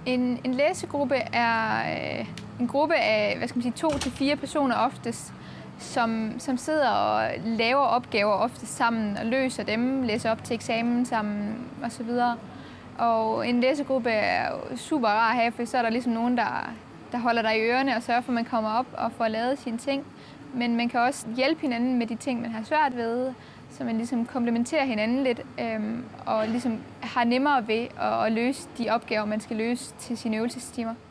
En læsegruppe er en gruppe af 2 til 4 personer oftest, som sidder og laver opgaver ofte sammen og løser dem, læser op til eksamen sammen osv. Og en læsegruppe er super rar at have, for så er der ligesom nogen, der holder dig i ørerne og sørger for, at man kommer op og får lavet sine ting. Men man kan også hjælpe hinanden med de ting, man har svært ved, så man ligesom komplementerer hinanden lidt og ligesom har nemmere ved at løse de opgaver, man skal løse til sine øvelsestimer.